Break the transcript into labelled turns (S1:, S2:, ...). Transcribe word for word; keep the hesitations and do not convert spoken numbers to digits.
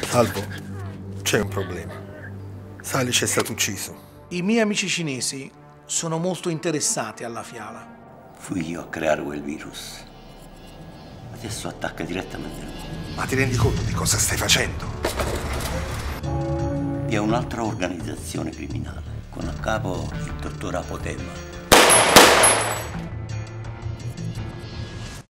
S1: Salvo, c'è un problema. Salic è stato ucciso.
S2: I miei amici cinesi sono molto interessati alla fiala.
S3: Fui io a creare quel virus. Adesso attacca direttamente il mondo.
S4: Ma ti rendi conto di cosa stai facendo?
S3: Vi è un'altra organizzazione criminale, con a capo il dottor Apotema.